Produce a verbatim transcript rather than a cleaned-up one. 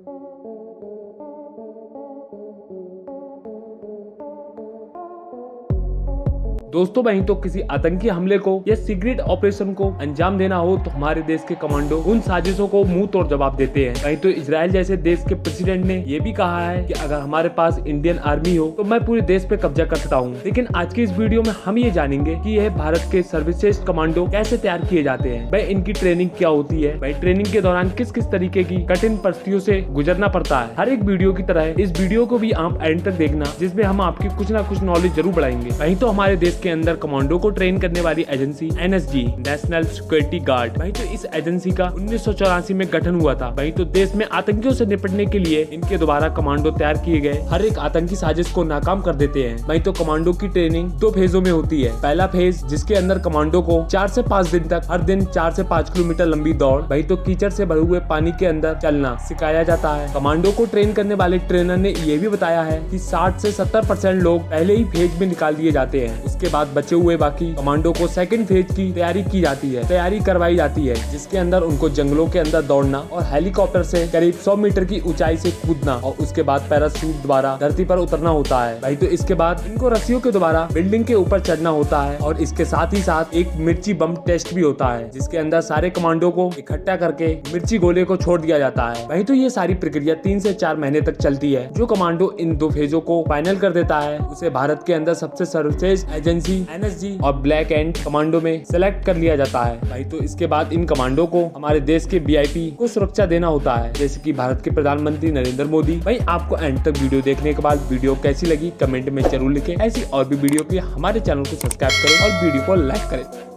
दोस्तों वहीं तो किसी आतंकी हमले को या सीक्रेट ऑपरेशन को अंजाम देना हो तो हमारे देश के कमांडो उन साजिशों को मुंह तोड़ जवाब देते हैं। वहीं तो इजराइल जैसे देश के प्रेसिडेंट ने ये भी कहा है कि अगर हमारे पास इंडियन आर्मी हो तो मैं पूरे देश पे कब्जा कर सकता हूँ। लेकिन आज की इस वीडियो में हम ये जानेंगे कि यह भारत के सर्वश्रेष्ठ कमांडो कैसे तैयार किए जाते हैं, वह इनकी ट्रेनिंग क्या होती है, वह ट्रेनिंग के दौरान किस किस तरीके की कठिन परिस्थितियों से गुजरना पड़ता है। हर एक वीडियो की तरह इस वीडियो को भी आप एंड तक देखना, जिसमें हम आपकी कुछ ना कुछ नॉलेज जरूर बढ़ाएंगे। वहीं तो हमारे देश के अंदर कमांडो को ट्रेन करने वाली agency N S G national security guard, वहीं तो इस एजेंसी का उन्नीस सौ चौरासी में गठन हुआ था। वहीं तो देश में आतंकियों से निपटने के लिए इनके द्वारा कमांडो तैयार किए गए हर एक आतंकी साजिश को नाकाम कर देते हैं। वहीं तो कमांडो की ट्रेनिंग दो फेजों में होती है। पहला फेज जिसके अंदर कमांडो को चार से पाँच दिन तक हर दिन चार से पाँच किलोमीटर लंबी दौड़, वहीं तो कीचड़ से भरे हुए पानी के अंदर चलना सिखाया जाता है। कमांडो को ट्रेन करने वाले ट्रेनर ने यह भी बताया है कि साठ से सत्तर परसेंट लोग पहले ही फेज में निकाल दिए जाते हैं। उसके बाद बचे हुए बाकी कमांडो को सेकंड फेज की तैयारी की जाती है तैयारी करवाई जाती है जिसके अंदर उनको जंगलों के अंदर दौड़ना और हेलीकॉप्टर से करीब सौ मीटर की ऊंचाई से कूदना और उसके बाद पैराशूट द्वारा धरती पर उतरना होता है। भाई तो इसके बाद इनको रस्सियों के द्वारा बिल्डिंग के ऊपर चढ़ना होता है और इसके साथ ही साथ एक मिर्ची बम टेस्ट भी होता है जिसके अंदर सारे कमांडो को इकट्ठा करके मिर्ची गोले को छोड़ दिया जाता है। वही तो ये सारी प्रक्रिया तीन से चार महीने तक चलती है। जो कमांडो इन दो फेजों को फाइनल कर देता है उसे भारत के अंदर सबसे सर्वश्रेष्ठ एजेंसी एन एस जी और ब्लैक एंड कमांडो में सिलेक्ट कर लिया जाता है। भाई तो इसके बाद इन कमांडो को हमारे देश के वी आई पी को सुरक्षा देना होता है, जैसे कि भारत के प्रधानमंत्री नरेंद्र मोदी। भाई आपको एंड तक वीडियो देखने के बाद वीडियो कैसी लगी कमेंट में जरूर लिखें। ऐसी और भी वीडियो के लिए हमारे चैनल को सब्सक्राइब करें और वीडियो को लाइक करें।